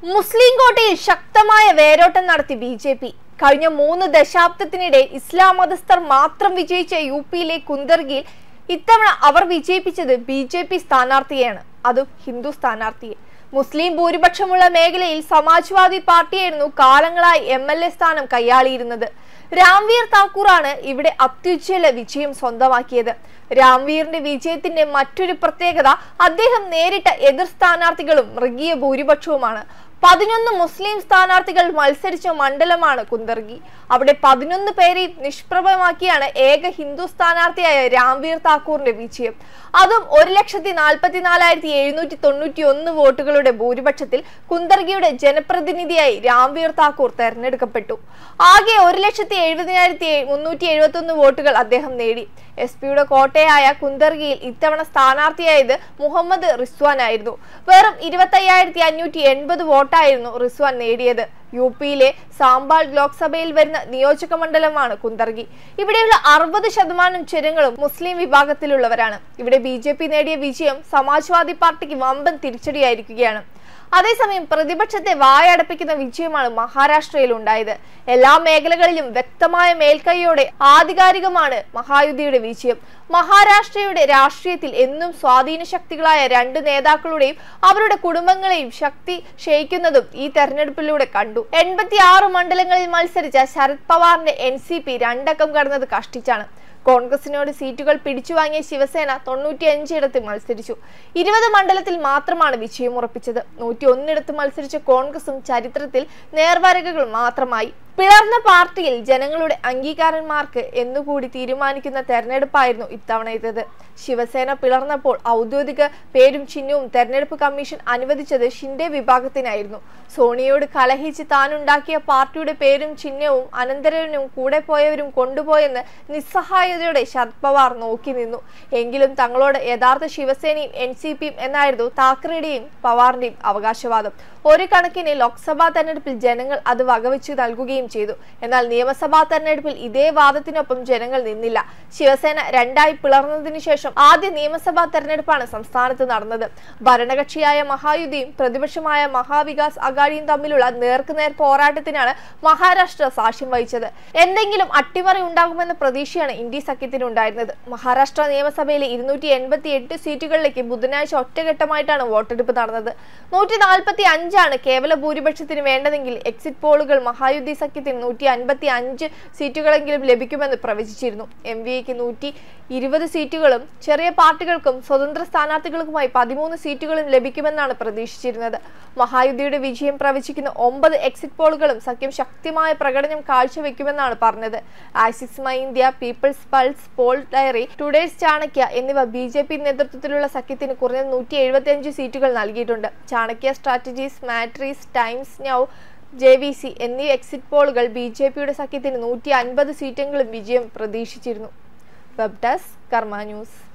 മുസ്ലിം കോട്ടയിൽ ശക്തമായ വേരോട്ടം നടത്തി ബി.ജെ.പി. കഴിഞ്ഞ 3 ദശാബ്ദത്തിനിടെ ഇസ്ലാം മതസ്ഥർ മാത്രം വിജയിച്ച യു.പിയിലെ കുന്ദർഗിയിൽ ഇത്തവണ അവർ വിജയിപ്പിച്ചത് ബി.ജെ.പി. സ്ഥാനാർത്ഥിയെയാണ്, അതും ഹിന്ദു സ്ഥാനാർത്ഥിയെ. മുസ്ലിം ഭൂരിപക്ഷമുള്ള മേഖലയിൽ സമാജ്വാദി പാർട്ടിയായിരുന്നു കാലങ്ങളായി MLA സ്ഥാനം കൈയാളിയിരുന്നത്. രാംവീർ താക്കൂറാണ് ഇവിടെ അത്യുജ്വല വിജയം സ്വന്തമാക്കിയത്. രാംവീറിന്റെ വിജയത്തിന്റെ മറ്റൊരു പ്രത്യേകത അദ്ദേഹം നേരിട്ട എതിർ സ്ഥാനാർത്ഥികളും മൃഗീയ ഭൂരിപക്ഷവുമാണ്. 11 മുസ്ലിം സ്ഥാനാർത്ഥികൾ മത്സരിച്ച മണ്ഡലമാണ് കുന്ദർഗി. അവിടെ 11 പേരെയും നിഷ്പ്രഭമാക്കിയാണ് ഏക ഹിന്ദു സ്ഥാനാർത്ഥിയായ രാംവീർ താക്കൂറിന്റെ വിജയം. അതും 1,44,791 വോട്ടുകളുടെ ഭൂരിപക്ഷത്തിൽ കുന്ദർഗിയുടെ ജനപ്രതിനിധിയായി രാംവീർ താക്കൂർ തെരഞ്ഞെടുക്കപ്പെട്ടു. ആകെ 1,70,371 വോട്ടുകൾ അദ്ദേഹം നേടി. SP-യുടെ കോട്ടയായ കുന്ദർഗിയിൽ ഇത്തവണ സ്ഥാനാർത്ഥിയായത് മുഹമ്മദ് റിസ്വാൻ ആയിരുന്നു. വെറും 25,580 വോട്ടായിരുന്നു റിസ്വാൻ നേടിയത്. യു.പിയിലെ സാംബാൾ ലോക്സഭയിൽ വരുന്ന നിയോജക മണ്ഡലമാണ് കുന്ദർഗി. ഇവിടെയുള്ള 60% ജനങ്ങളും മുസ്ലിം വിഭാഗത്തിലുള്ളവരാണ്. ഇവിടെ ബി.ജെ.പി. നേടിയ വിജയം സമാജ്വാദി പാർട്ടിക്ക് വമ്പൻ തിരിച്ചടിയായിരിക്കുകയാണ്. അതേസമയം പ്രതിപക്ഷത്തെ വായടപ്പിക്കുന്ന വിജയമാണ് മഹാരാഷ്ട്രയിൽ ഉണ്ടായത്. എല്ലാ മേഖലകളിലും വ്യക്തമായ മേൽക്കൈയോടെ ആധികാരികമാണ് മഹായുതിയുടെ വിജയം. മഹാരാഷ്ട്രയുടെ രാഷ്ട്രീയത്തിൽ എന്നും സ്വാധീന ശക്തികളായ 2 നേതാക്കളുടെയും അവരുടെ കുടുംബങ്ങളെയും ശക്തി ക്ഷയിക്കുന്നതും ഈ തെരഞ്ഞെടുപ്പിലൂടെ കണ്ടു. 86 മണ്ഡലങ്ങളിൽ മത്സരിച്ച ശരത് പവാറിന്റെ NCP 2 അക്കം കടന്നത് കഷ്ടിച്ചാണ്. കോൺഗ്രസിനോട് സീറ്റുകൾ പിടിച്ചുവാങ്ങിയ ശിവസേന 95 ഇടത്ത് മത്സരിച്ചു. 20 മണ്ഡലത്തിൽ മാത്രമാണ് വിജയം ഉറപ്പിച്ചത്. 101 ഇടത്ത് മത്സരിച്ച കോൺഗ്രസും ചരിത്രത്തിൽ നേർവരകൾ മാത്രമായി. പിളർന്ന പാർട്ടിയിൽ ജനങ്ങളുടെ അംഗീകാരന്മാർക്ക് എന്നുകൂടി തീരുമാനിക്കുന്ന തെരഞ്ഞെടുപ്പായിരുന്നു ഇത്തവണത്തേത്. ശിവസേന പിളർന്നപ്പോൾ ഔദ്യോഗിക പേരും ചിഹ്നവും തെരഞ്ഞെടുപ്പ് കമ്മീഷൻ അനുവദിച്ചത് ഷിൻഡെ വിഭാഗത്തിനായിരുന്നു. സോണിയോട് കലഹിച്ച് താനുണ്ടാക്കിയ പാർട്ടിയുടെ പേരും ചിഹ്നവും അനന്തരവനും കൂടെ പോയവരും കൊണ്ടുപോയെന്ന് നിസ്സഹായതയോടെ ശരത് പവാർ നോക്കി നിന്നു. എങ്കിലും തങ്ങളോട് യഥാർത്ഥ ശിവസേനയും NCPയും എന്നായിരുന്നു താക്കറെയുടെയും പവാറിന്റെയും അവകാശവാദം. ഒരു കണക്കിന് ലോക്സഭാ തെരഞ്ഞെടുപ്പിൽ ജനങ്ങൾ അത് വകവെച്ച് നൽകുകയും ചെയ്തു. എന്നാൽ നിയമസഭാ തെരഞ്ഞെടുപ്പിൽ ഇതേ വാദത്തിനൊപ്പം ജനങ്ങൾ നിന്നില്ല. ശിവസേന 2ആയി പിളർന്നതിനു ശേഷം ആദ്യ നിയമസഭാ തെരഞ്ഞെടുപ്പാണ് സംസ്ഥാനത്ത് നടന്നത്. ഭരണകക്ഷിയായ മഹായുതിയും പ്രതിപക്ഷമായ മഹാവികാസ് അഘാഡിയും തമ്മിലുള്ള നേർക്കുനേർ പോരാട്ടത്തിനാണ് മഹാരാഷ്ട്ര സാക്ഷ്യം വഹിച്ചത്. എന്തെങ്കിലും അട്ടിമറി ഉണ്ടാകുമെന്ന പ്രതീക്ഷയാണ് ഇന്ത്യ സഖ്യത്തിന് ഉണ്ടായിരുന്നത്. മഹാരാഷ്ട്ര നിയമസഭയിലെ 288 സീറ്റുകളിലേക്ക് ബുധനാഴ്ച ഒറ്റഘട്ടമായിട്ടാണ് വോട്ടെടുപ്പ് നടന്നത്. 145 കേവല ഭൂരിപക്ഷത്തിന് വേണ്ടതെങ്കിൽ എക്സിറ്റ് പോളുകൾ മഹായുതി സഖ്യത്തിന് 155 സീറ്റുകളെങ്കിലും ലഭിക്കുമെന്ന് പ്രവചിച്ചിരുന്നു. MVAക്ക് 120 സീറ്റുകളും ചെറിയ പാർട്ടികൾക്കും സ്വതന്ത്ര സ്ഥാനാർത്ഥികൾക്കുമായി 13 സീറ്റുകളും ലഭിക്കുമെന്നാണ് പ്രതീക്ഷിച്ചിരുന്നത്. മഹായുതിയുടെ വിജയം പ്രവചിക്കുന്ന 9 എക്സിറ്റ് പോളുകളും സഖ്യം ശക്തമായ പ്രകടനം കാഴ്ചവെക്കുമെന്നാണ് പറഞ്ഞത്. Axis My India, People's Pulse, Poll Diary, Today's Chanakya എന്നിവ ബി.ജെ.പി. നേതൃത്വത്തിലുള്ള സഖ്യത്തിന് കുറഞ്ഞ 175 സീറ്റുകൾ നൽകിയിട്ടുണ്ട്. Chanakya strategies, Matrize, Times Now, JVC എന്നീ എക്സിറ്റ് പോളുകൾ ബി.ജെ.പിയുടെ സഖ്യത്തിന് 150 സീറ്റെങ്കിലും വിജയം പ്രതീക്ഷിച്ചിരുന്നു. Web desk Karma news.